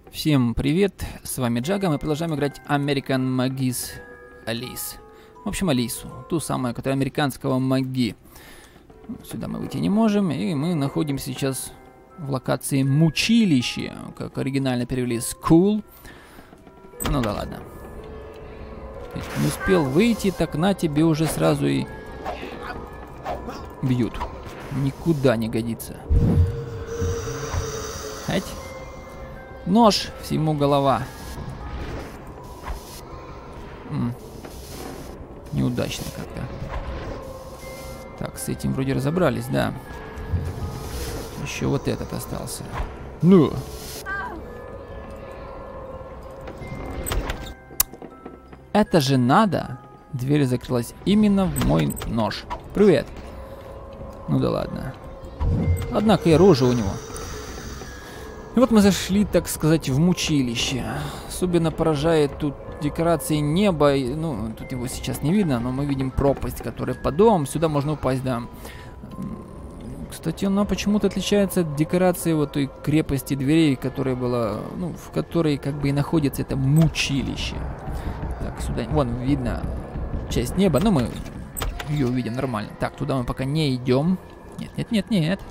Всем привет, с вами Джага, мы продолжаем играть American Magis Alice. В общем, Алису, ту самую, которая американского маги. Сюда мы выйти не можем, и мы находимся сейчас в локации Мучилище, как оригинально перевели School. Ну да ладно. Не успел выйти, так на тебе уже сразу и бьют. Никуда не годится. Ать. Нож, всему голова. Неудачно как-то. Так, с этим вроде разобрались, да. Еще вот этот остался. Ну! Это же надо! Дверь закрылась именно в мой нож. Привет! Ну да ладно. Однако и рожа у него. И вот мы зашли, так сказать, в мучилище. Особенно поражает тут декорации неба. Ну, тут его сейчас не видно, но мы видим пропасть, которая под домом. Сюда можно упасть, да. Кстати, она почему-то отличается от декорации вот той крепости дверей, которая была, ну, в которой как бы и находится это мучилище. Так, сюда, вон, видно часть неба, но мы ее увидим нормально. Так, туда мы пока не идем. Нет, нет, нет, нет.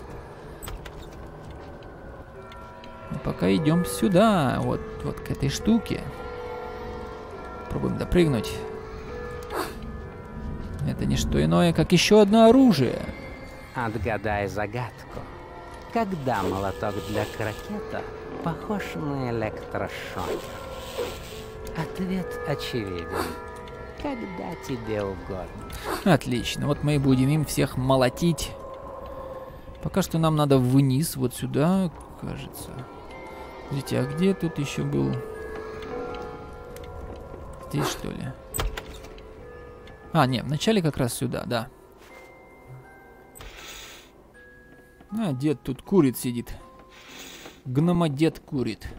Мы пока идем сюда, вот к этой штуке. Пробуем допрыгнуть. Это не что иное, как еще одно оружие. Отгадай загадку. Когда молоток для крокета похож на электрошокер? Ответ очевиден. Когда тебе угодно. Отлично, вот мы и будем им всех молотить. Пока что нам надо вниз, вот сюда, кажется. Смотрите, а где тут еще был? Здесь, что ли? А, нет, вначале как раз сюда, да. А, дед тут курит сидит. Гномодед курит.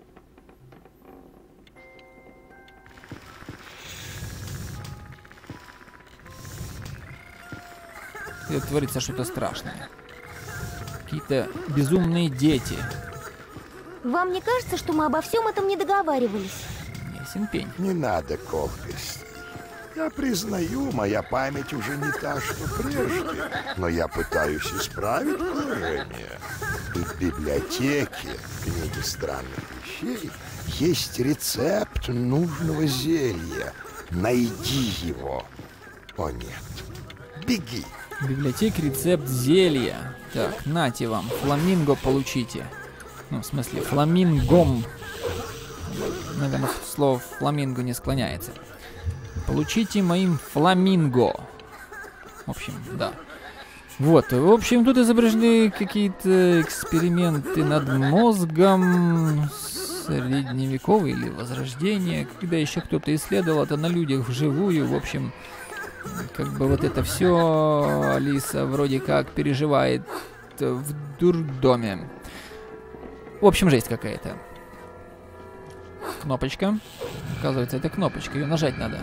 И творится что-то страшное. Какие-то безумные дети. Вам не кажется, что мы обо всем этом не договаривались? Ясен пень. Не надо колкостей. Я признаю, моя память уже не та, что прежде, но я пытаюсь исправить положение. И в библиотеке книги странных вещей есть рецепт нужного зелья. Найди его. О нет, беги. В библиотеке рецепт зелья. Так, нате вам, фламинго получите. Ну, в смысле, фламингом. Наверное, слово фламинго не склоняется. Получите моим фламинго. В общем, да. Вот, в общем, тут изображены какие-то эксперименты над мозгом. Средневековые или возрождение. Когда еще кто-то исследовал это на людях вживую. В общем, как бы вот это все Алиса вроде как переживает в дурдоме. В общем, жесть какая-то. Кнопочка. Оказывается, это кнопочка. Ее нажать надо.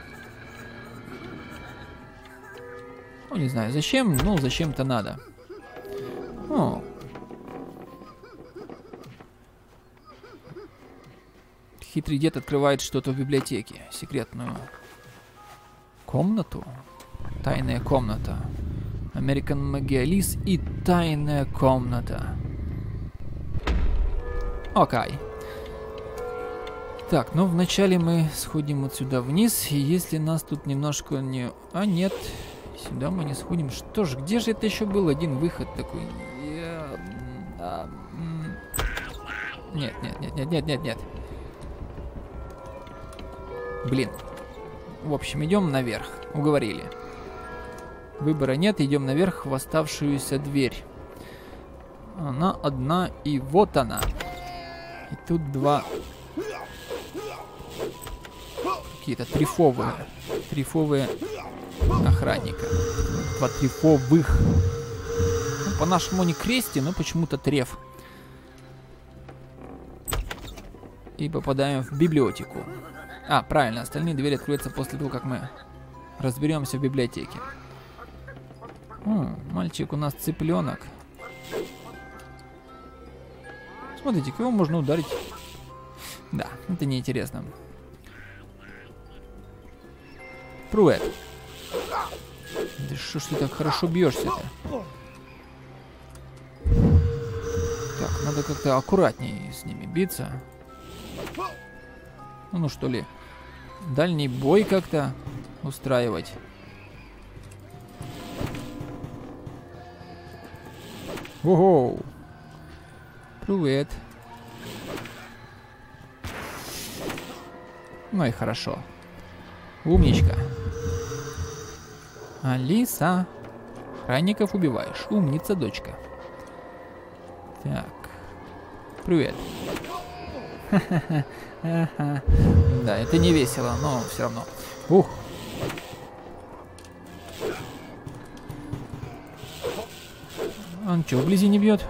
Ну, не знаю, зачем. Ну, зачем-то надо. О. Хитрый дед открывает что-то в библиотеке. Секретную комнату. Тайная комната. American Magis Alice и тайная комната. Окей. Так, ну вначале мы сходим вот сюда вниз, и если нас тут немножко не... А, нет, сюда мы не сходим. Что ж, где же это еще был один выход такой? Нет, нет, нет, нет, нет, нет, нет. Блин. В общем, идем наверх. Уговорили. Выбора нет, идем наверх в оставшуюся дверь. Она одна, и вот она. И тут два... Какие-то трифовые охранника. Два трифовых. Ну, по-нашему не крести, но почему-то треф. И попадаем в библиотеку. А, правильно, остальные двери откроются после того, как мы разберемся в библиотеке. О, мальчик у нас цыпленок. Смотрите, его можно ударить Да, это неинтересно. Привет. Да что ж ты так хорошо бьешься-то? Так, надо как-то аккуратнее с ними биться. Ну что ли, дальний бой как-то устраивать. Ого! Привет. Ну и хорошо. Умничка. Алиса. Охранников убиваешь. Умница, дочка. Так. Привет. Да, это не весело, но все равно. Ух. Он что, вблизи не бьет?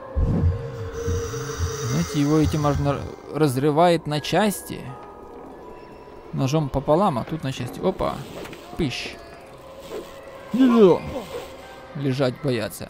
Знаете, его этим можно разрывает на части. Ножом пополам, а тут на части. Опа. Пыщ. Лежать бояться.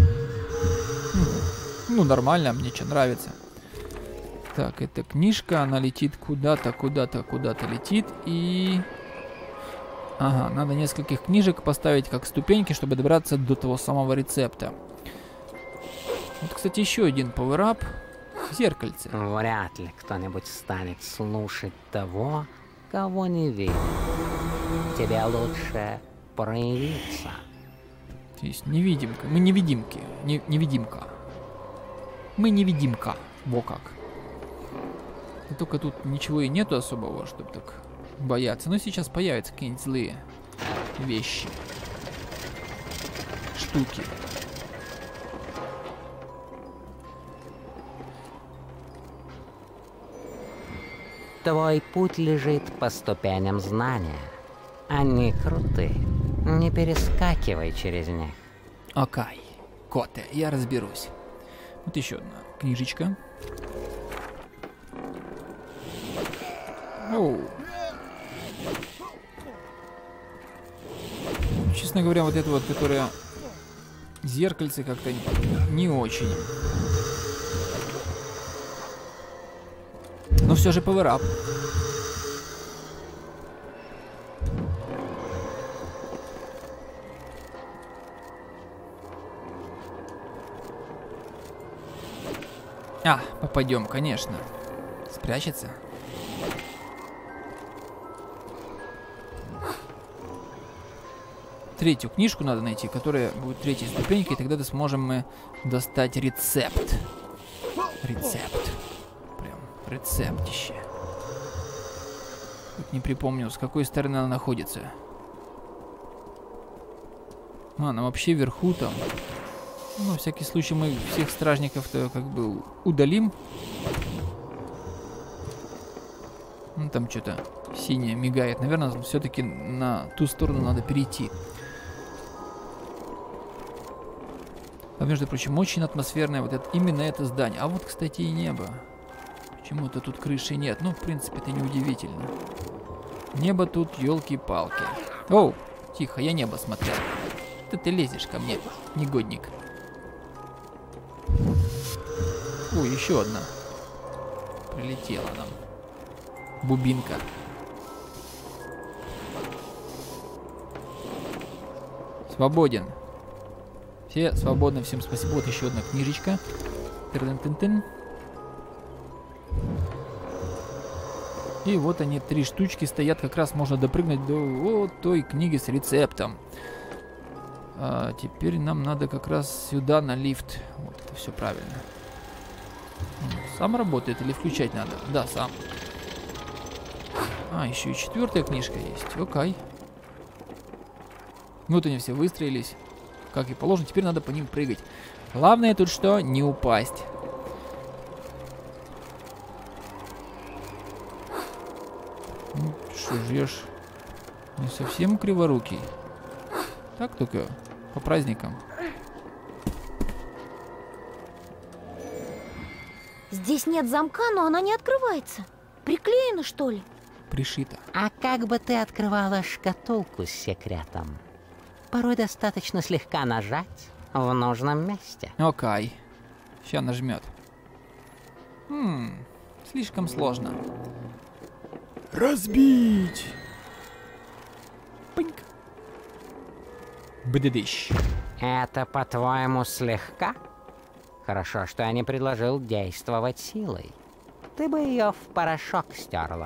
Ну, нормально, мне что, нравится. Так, эта книжка, она летит куда-то, куда-то летит. И... Ага, надо нескольких книжек поставить как ступеньки, чтобы добраться до того самого рецепта. Вот, кстати, еще один пауэрап. Зеркальце. Вряд ли кто-нибудь станет слушать того, кого не видит. Тебе лучше проявиться. То есть невидимка. Мы невидимки. Невидимка. Мы невидимка. Во как. И только тут ничего и нету особого, чтобы так бояться. Но сейчас появятся какие-нибудь злые вещи. Штуки. Твой путь лежит по ступеням знания. Они крутые. Не перескакивай через них. Окей. Коте, я разберусь. Вот еще одна книжечка. Оу. Честно говоря, вот это вот, которое зеркальце как-то не очень. Но все же пауэрап. А, попадем, конечно. Спрячется. Третью книжку надо найти, которая будет третьей ступенькой, и тогда сможем мы достать рецепт. Рецепт. Прям рецептище. Тут не припомню, с какой стороны она находится. Она вообще вверху там. Ну, на всякий случай мы всех стражников-то как бы удалим. Ну, там что-то синее мигает. Наверное, все-таки на ту сторону надо перейти. А между прочим, очень атмосферное вот это, именно это здание. А вот, кстати, и небо. Почему-то тут крыши нет. Ну, в принципе, это неудивительно. Небо тут, елки-палки. Оу, тихо, я небо смотрел. Ты лезешь ко мне, негодник. О, еще одна. Прилетела нам. Бубинка. Свободен. Все свободны, всем спасибо. Вот еще одна книжечка. Тын-тын-тын. И вот они, 3 штучки стоят. Как раз можно допрыгнуть до вот той книги с рецептом. А теперь нам надо как раз сюда на лифт. Вот это все правильно. Сам работает или включать надо? Да, сам. А, еще и 4-я книжка есть. Окей. Вот они все выстроились. Как и положено. Теперь надо по ним прыгать. Главное тут что? Не упасть. Ну, что жрешь? Не совсем криворукий. Так только по праздникам. Здесь нет замка, но она не открывается. Приклеена, что ли? Пришито. А как бы ты открывала шкатулку с секретом? Порой достаточно слегка нажать в нужном месте. Окей. Сейчас нажмет. Слишком сложно. Разбить! Пыньк. Бдыдыщ. Это, по-твоему, слегка? Хорошо, что я не предложил действовать силой. Ты бы ее в порошок стерла.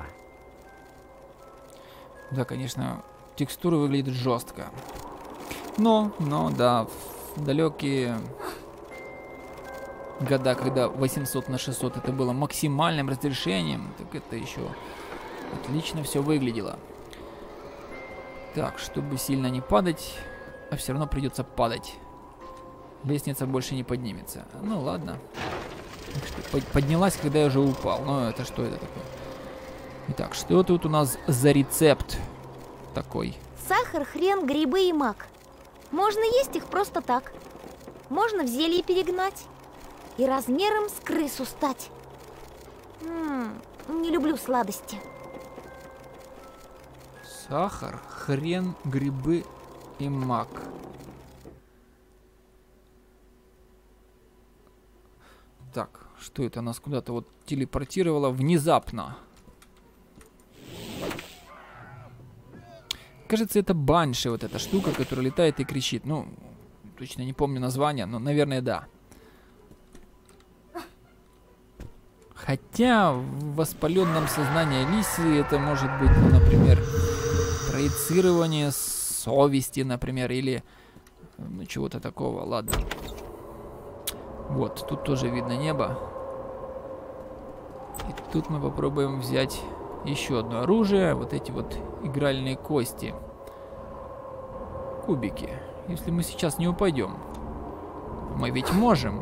Да, конечно, текстура выглядит жестко. Но, да, в далекие года, когда 800 на 600 это было максимальным разрешением, так это еще отлично все выглядело. Так, чтобы сильно не падать, а все равно придется падать. Лестница больше не поднимется. Ну ладно. Поднялась, когда я уже упал. Но это что это такое? Итак, что тут у нас за рецепт такой? Сахар, хрен, грибы и мак. Можно есть их просто так. Можно в зелье перегнать. И размером с крысу стать. Не люблю сладости. Сахар, хрен, грибы и мак. Так, что это нас куда-то вот телепортировало внезапно? Кажется, это банши, вот эта штука, которая летает и кричит. Ну, точно не помню название, но, наверное, да. Хотя в воспаленном сознании Алисы это может быть, ну, например, проецирование совести, например, или ну, чего-то такого. Ладно. Вот, тут тоже видно небо. И тут мы попробуем взять еще одно оружие. Вот эти вот игральные кости. Кубики. Если мы сейчас не упадем. Мы ведь можем.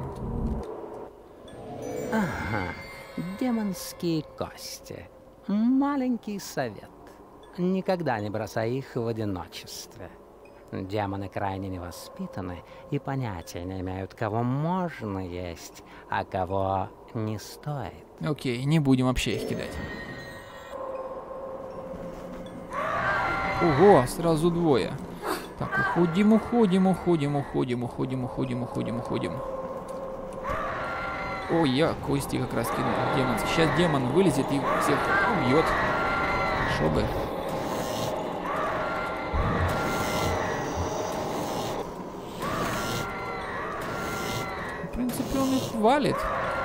Ага. Демонские кости. Маленький совет. Никогда не бросай их в одиночестве. Демоны крайне невоспитаны и понятия не имеют, кого можно есть, а кого не стоит. Окей, не будем вообще их кидать. Ого, сразу двое. Так, уходим. Ой, я кости как раз кинул. Демон. Сейчас демон вылезет и всех убьет. Хорошо бы. В принципе, он их валит.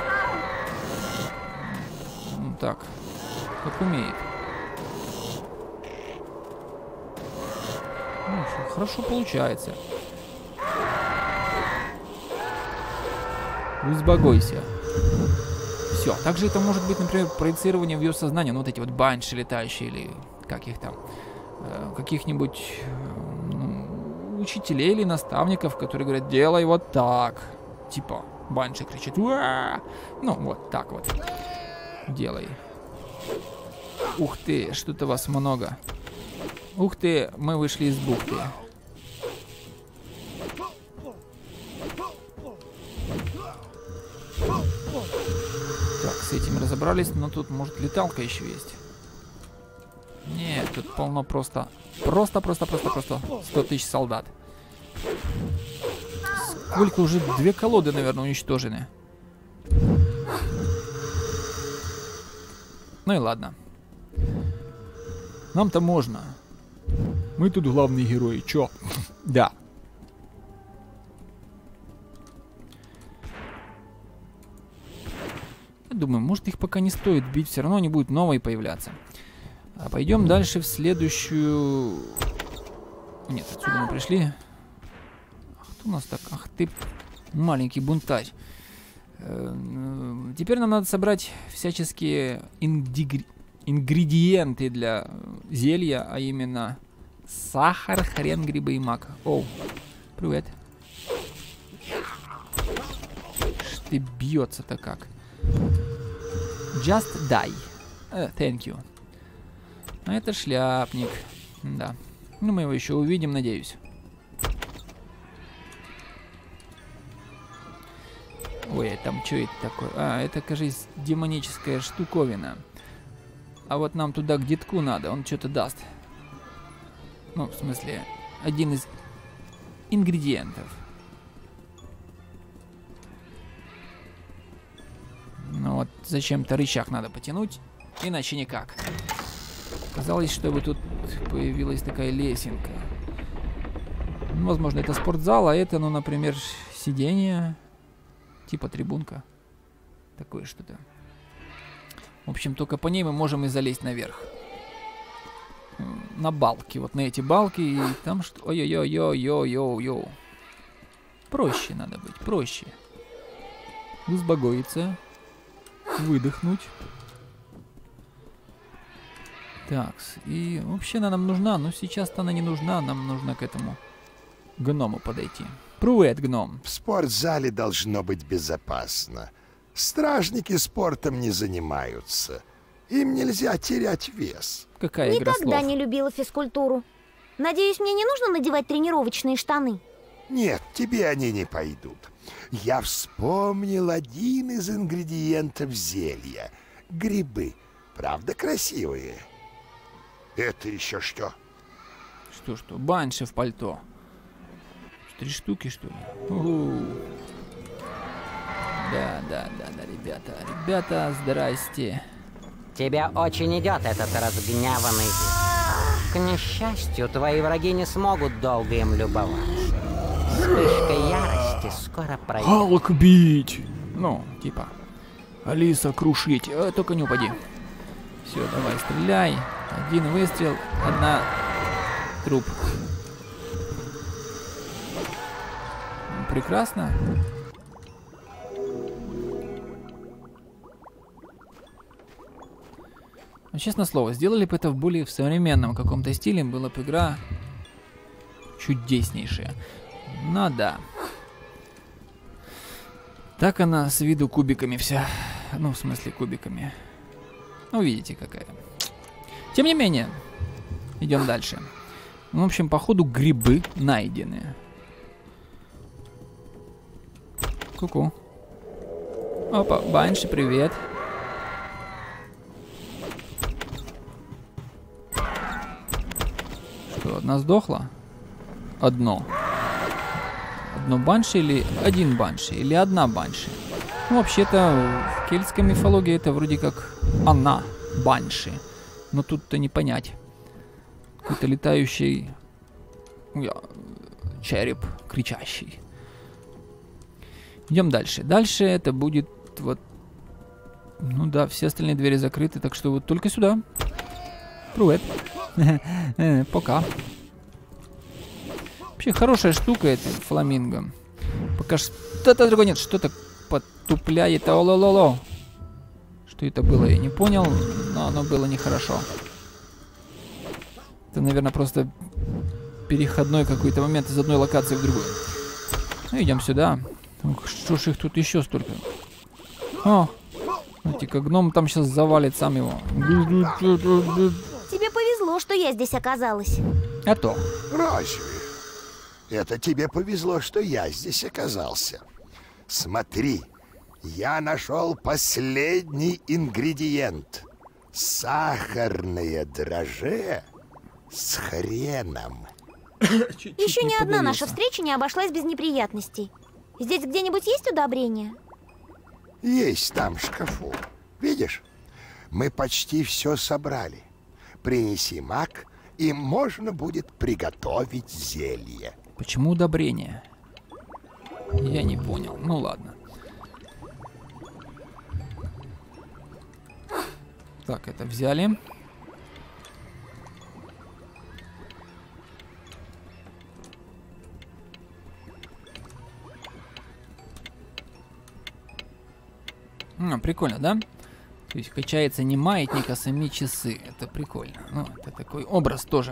Ну так, как умеет. Ну, что, хорошо получается. Узбогойся. Все. Также это может быть, например, проецирование в ее сознание. Ну, вот эти вот банши летающие или как их там. Каких-нибудь учителей или наставников, которые говорят, делай вот так. Типа, банши кричит. Уа! Ну, вот так вот. Делай. Ух ты, что-то вас много. Ух ты, мы вышли из бухты. Так, с этим разобрались, но тут, может, леталка еще есть. Нет, тут полно просто 100 тысяч солдат. Сколько уже 2 колоды, наверное, уничтожены. Ну и ладно. Нам-то можно. Мы тут главные герои. Чё? Да. Я думаю, может их пока не стоит бить, все равно они будут новые появляться. А пойдем дальше в следующую... Нет, отсюда мы пришли. Кто у нас так? Ах ты, маленький бунтарь. Теперь нам надо собрать всяческие ингредиенты для зелья, а именно сахар, хрен, грибы и мак. Оу, привет. Что ты бьется-то как? Just die. Thank you. А это шляпник. Да. Ну, мы его еще увидим, надеюсь. Ой, а там что это такое? А, это, кажется, демоническая штуковина. А вот нам туда к детку надо, он что-то даст. Ну, в смысле, один из ингредиентов. Ну вот, зачем-то рычаг надо потянуть, иначе никак. Казалось, чтобы тут появилась такая лесенка. Ну, возможно, это спортзал, а это, ну, например, сиденье. Типа трибунка. Такое что-то. В общем, только по ней мы можем и залезть наверх. На балки. Вот на эти балки. И там что... Ой-ой-ой-ой-ой-ой-ой. Проще надо быть, проще. Успокоиться. Выдохнуть. Так, и вообще она нам нужна, но сейчас-то она не нужна, нам нужно к этому гному подойти. Привет, гном. В спортзале должно быть безопасно. Стражники спортом не занимаются. Им нельзя терять вес. Какая игра слов? Никогда не любила физкультуру. Надеюсь, мне не нужно надевать тренировочные штаны? Нет, тебе они не пойдут. Я вспомнил один из ингредиентов зелья. Грибы. Правда красивые? Это еще что? Что? Банши в пальто. 3 штуки, что ли? У-у-у. Да, ребята, здрасте. Тебе очень идет этот разгневанный вид. К несчастью, твои враги не смогут долго им любоваться. Вспышка ярости скоро пройдет. Халк бить! Ну, типа. Алиса крушить. Только не упади. Все, давай, стреляй. 1 выстрел, 1 труп. Прекрасно. Но, честно слово, сделали бы это в более современном каком-то стиле, была бы игра чудеснейшая. Ну да. Так она с виду кубиками вся. Ну, в смысле кубиками. Ну, видите, какая. Тем не менее, идем дальше. В общем, походу грибы найдены. Ку-ку. Опа, Банши, привет. Что, одна сдохла? Одно Банши или 1 Банши? Или 1 Банши? Ну, вообще-то, в кельтской мифологии это вроде как она, Банши. Но тут-то не понять. Какой-то летающий череп, кричащий. Идем дальше. Дальше это будет вот... Ну да, все остальные двери закрыты, так что вот только сюда. Привет. Пока. Вообще хорошая штука это фламинго. Пока что-то другое нет. Что-то потупляет. О-ло-ло-ло. Что это было, я не понял, но оно было нехорошо. Это, наверное, просто переходной какой-то момент из одной локации в другую. Ну, идем сюда. Что ж их тут еще столько? О, смотрите-ка, гном там сейчас завалит сам его. Тебе повезло, что я здесь оказалась. А то. Разве? Это тебе повезло, что я здесь оказался. Смотри, я нашел последний ингредиент. Сахарное дрожжи с хреном. Еще ни одна наша встреча не обошлась без неприятностей. Здесь где-нибудь есть удобрения? Есть там в шкафу. Видишь? Мы почти все собрали. Принеси маг, и можно будет приготовить зелье. Почему удобрения? Я не понял. Ну ладно. Так, это взяли. Прикольно, да? То есть качается не маятник, а сами часы. Это прикольно. Ну, это такой образ тоже.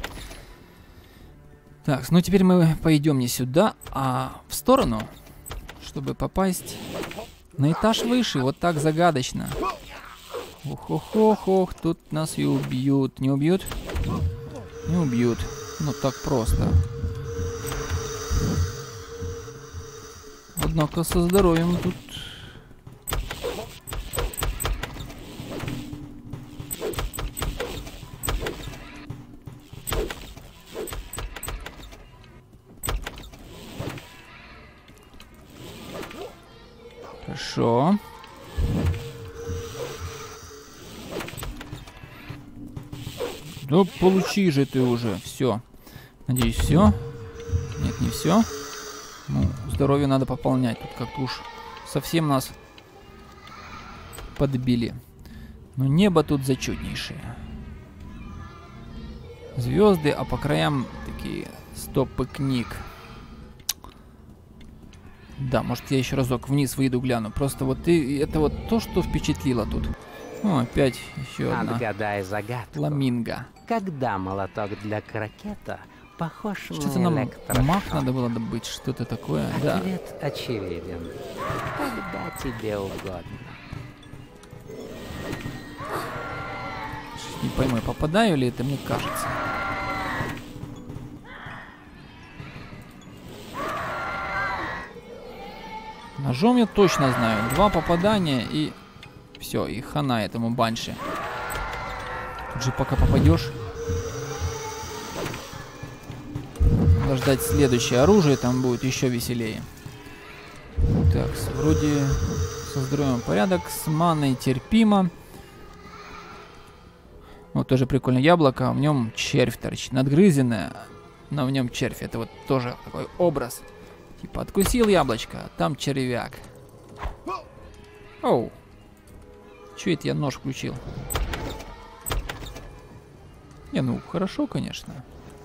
Так, ну теперь мы пойдем не сюда, а в сторону, чтобы попасть на этаж выше. Вот так загадочно. Ох, тут нас и убьют. Не убьют? Не убьют. Ну так просто. Однако со здоровьем тут... Хорошо. Да получи же ты уже. Все. Надеюсь, все. Нет, не все. Ну, здоровье надо пополнять. Тут как-то уж совсем нас подбили. Но небо тут зачетнейшее. Звезды, а по краям такие стопы книг. Да, может я еще разок вниз выйду, гляну. Просто вот это вот то, что впечатлило тут. О, опять еще одна. Отгадай загадку. Фламинго. Когда молоток для крокета похож Что-то на нам электрошок? мах надо было добыть, что-то такое. Да. Ответ очевиден. Когда тебе угодно. Не пойму, попадаю ли это, мне кажется. Ножом я точно знаю. 2 попадания и все, и хана этому банши. Тут же пока попадешь. Надо ждать следующее оружие, там будет еще веселее. Так, вроде со здоровьем порядок, с маной терпимо. Вот тоже прикольное яблоко, в нем червь торчит. Надгрызенное, но в нем червь. Это вот тоже такой образ. Типа откусил яблочко, а там червяк. Оу. Чё это я нож включил? Не, ну хорошо, конечно.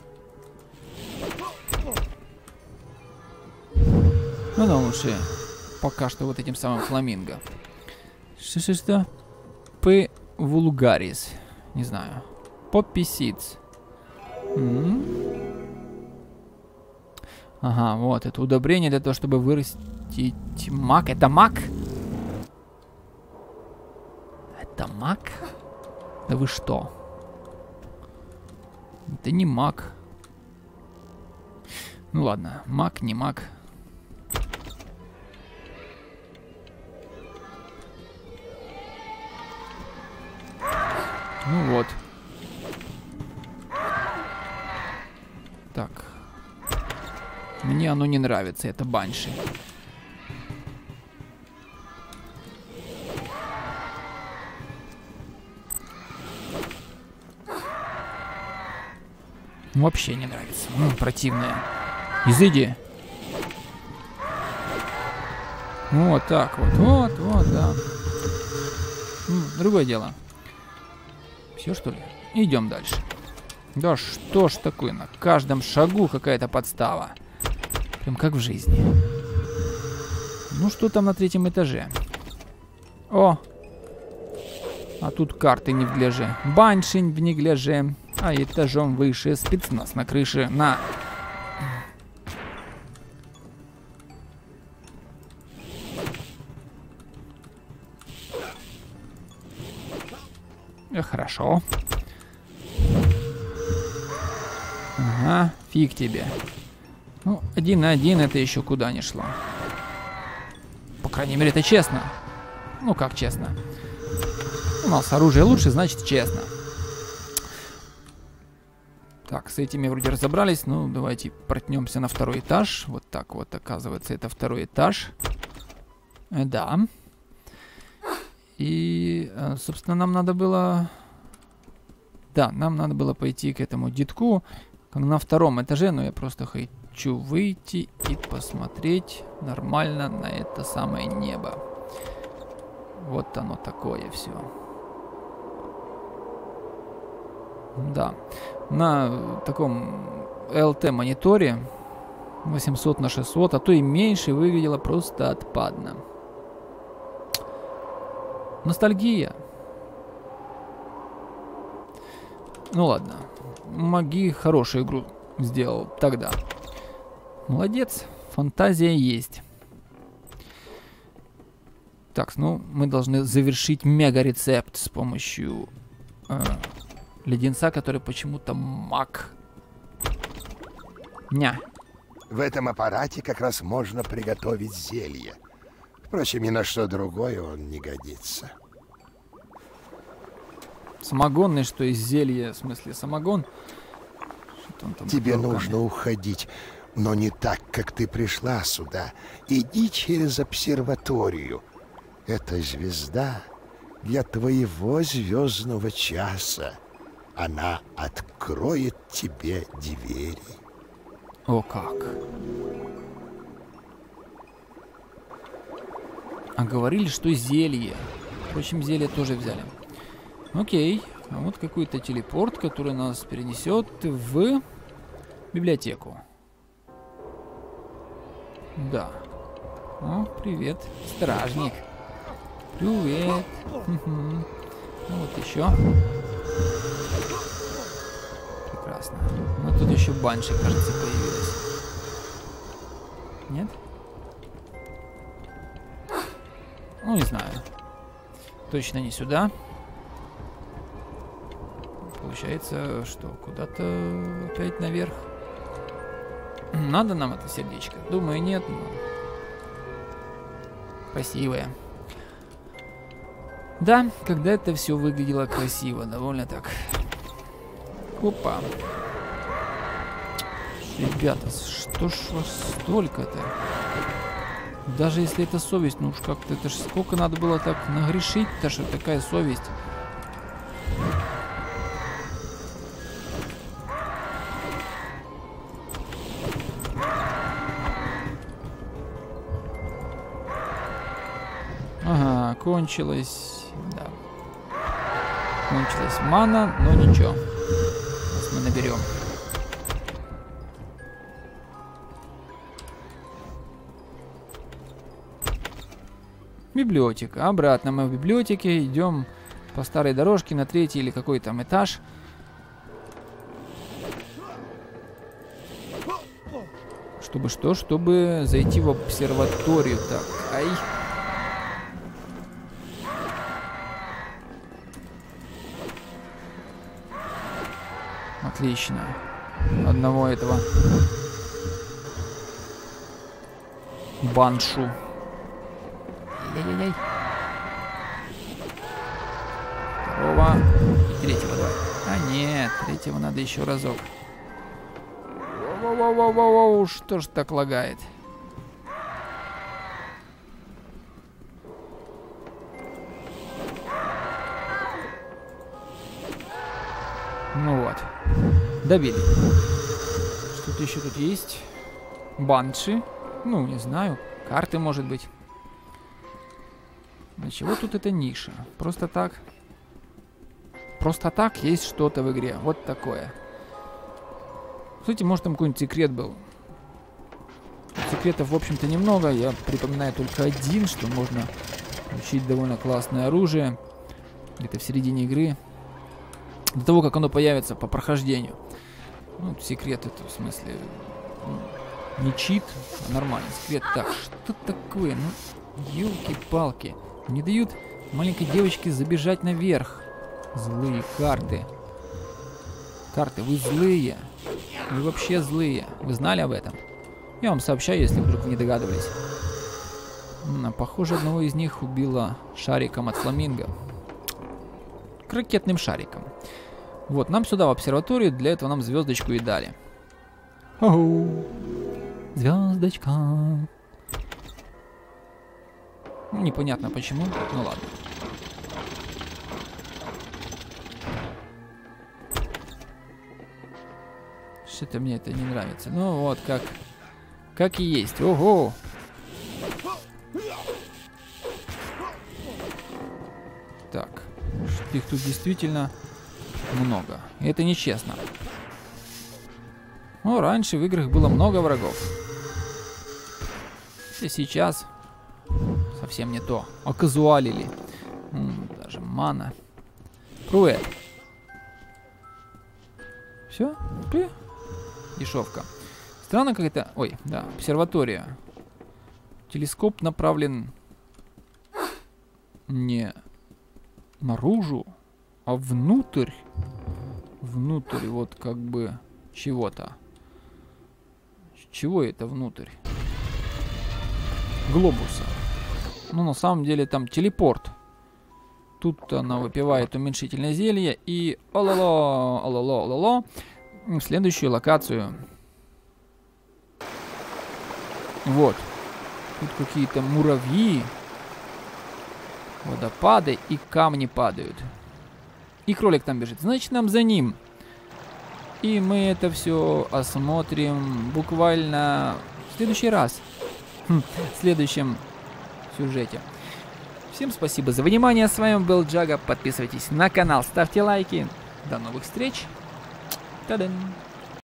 Ну да, лучше пока что вот этим самым фламинго. Что? П. вулгарис. Не знаю. Poppy seeds. Ага, вот это удобрение для того, чтобы вырастить мак. Это мак? Это мак? Да вы что? Это не мак. Ну ладно, мак, не мак. Ну вот. Так. Мне оно не нравится, это банши. Вообще не нравится. Ну, противное. Изыди. Вот так вот. Вот, да. Другое дело. Все, что ли? Идем дальше. Да что ж такое, на каждом шагу какая-то подстава. Прям как в жизни. Ну что там на 3-м этаже? О! А тут карты не в гляже. Баншинь в негляже. А этажом выше спецназ на крыше. На! Хорошо. Ага, фиг тебе. Ну, 1 на 1 это еще куда не шло. По крайней мере, это честно. Ну, как честно? У нас оружие лучше, значит, честно. Так, с этими вроде разобрались. Ну, давайте протнемся на 2-й этаж. Вот так вот, оказывается, это 2-й этаж. Да. И, собственно, нам надо было... Да, нам надо было пойти к этому детку на 2-м этаже, но я просто хочу выйти и посмотреть нормально на это самое небо. Вот оно такое все. Да, на таком LT-мониторе 800 на 600, а то и меньше, выглядело просто отпадно. Ностальгия. Ну ладно. Маги хорошую игру сделал тогда. Молодец. Фантазия есть. Так, ну мы должны завершить мега-рецепт с помощью леденца, который почему-то маг. Ня. В этом аппарате как раз можно приготовить зелье. Впрочем, ни на что другое он не годится. Самогонный, что из зелья, в смысле самогон. Тебе нужно уходить, но не так, как ты пришла сюда. Иди через обсерваторию. Это звезда для твоего звездного часа. она откроет тебе двери. О как. А говорили, что зелье. Впрочем, зелье тоже взяли. Окей. А вот какой-то телепорт, который нас перенесет в библиотеку. Да. О, привет, стражник. Привет. Ну, вот еще. Прекрасно. Ну, тут еще банши, кажется, появилась. Нет? Ну, не знаю. Точно не сюда. Получается, что куда-то опять наверх. Надо нам это сердечко? Думаю, нет, но... Красивое. Да, когда это все выглядело красиво, довольно так. Опа. Ребята, что ж вас столько-то? Даже если это совесть, ну уж как-то, это ж сколько надо было так нагрешить-то, что такая совесть. Ага, кончилась, да. Кончилась мана, но ничего. Сейчас мы наберем. Библиотека. Обратно мы в библиотеке. Идем по старой дорожке на 3-й или какой там этаж. Чтобы что? Чтобы зайти в обсерваторию. Так, ай. Отлично. Одного этого баншу. Ай-яй-яй. Второго. И 3-го давай. А нет, 3-го надо еще разок. Воу-воу-воу-воу-воу. Что ж так лагает? Ну вот. Добили. Что-то еще тут есть. Банши. Ну, не знаю. Карты, может быть. Для чего тут эта ниша? Просто так. Просто так есть что-то в игре. Вот такое. Кстати, может там какой-нибудь секрет был. Секретов, в общем-то, немного. Я припоминаю только один, что можно получить довольно классное оружие. Где-то в середине игры. До того, как оно появится по прохождению. Ну, секрет это, в смысле, не чит, а нормальный секрет. Так, что такое? Ну, елки-палки. Не дают маленькой девочке забежать наверх. Злые карты. Карты, вы злые. Вы вообще злые. Вы знали об этом? Я вам сообщаю, если вдруг не догадывались. Похоже, одного из них убило шариком от фламинго. Ракетным шариком. Вот, нам сюда в обсерваторию, для этого нам звездочку и дали. Оу, звездочка. Ну, непонятно почему, ну ладно. Что-то мне это не нравится. Ну вот, как и есть. Ого! Так, их тут действительно много. И это нечестно. Ну, раньше в играх было много врагов. И сейчас совсем не то. Оказуалили. Даже мана. Привет. Все? Дешевка. Странно какая-то... Ой, да, обсерватория. Телескоп направлен не наружу, а внутрь. Внутрь вот как бы чего-то. Чего это внутрь? Глобуса. Ну, на самом деле там телепорт. Тут она выпивает уменьшительное зелье и ололо, ололо, ололо, в следующую локацию. Вот. Тут какие-то муравьи, водопады и камни падают. И кролик там бежит. Значит, нам за ним. И мы это все осмотрим буквально в следующий раз. В следующем сюжете. Всем спасибо за внимание. С вами был Джага. Подписывайтесь на канал, ставьте лайки. До новых встреч. Та-дам.